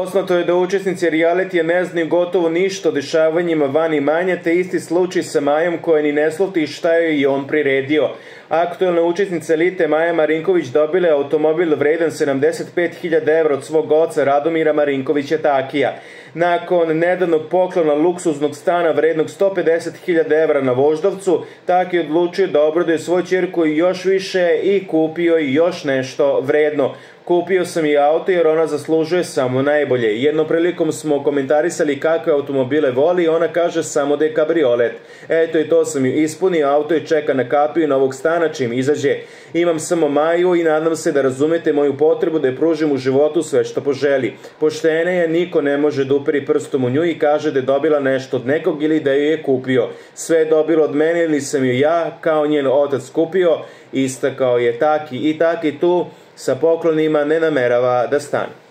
Poznato je da učesnici realitija ne znaju gotovo ništa o dešavanjima van imanja, te isti slučaj sa Majom koja ni ne sluti šta joj je on priredio. Aktuelna učesnica elite Maja Marinković dobila je automobil vredan 75.000 evra od svog oca Radomira Marinkovića Takija. Nakon nedavnog poklona luksuznog stana vrednog 150.000 evra na Voždovcu, Taki je odlučio da obraduje svoju ćerku još više i kupio i još nešto vredno. Kupio sam i auto jer ona zaslužuje samo najbolje. Jednom prilikom smo komentarisali kakve automobile voli i ona kaže samo da je kabriolet. Eto i to sam ju ispunio, auto je čeka na kapiju novog stana čim izađe. Imam samo Maju i nadam se da razumete moju potrebu da je pružim u životu sve što poželi. Poštena je, niko ne može da uperi prstom u nju i kaže da je dobila nešto od nekog ili da ju je kupio. Sve je dobilo od mene ili sam ju ja, kao njen otac, kupio, istakao je Taki. I Taki tu sa poklonima ne namerava da stane.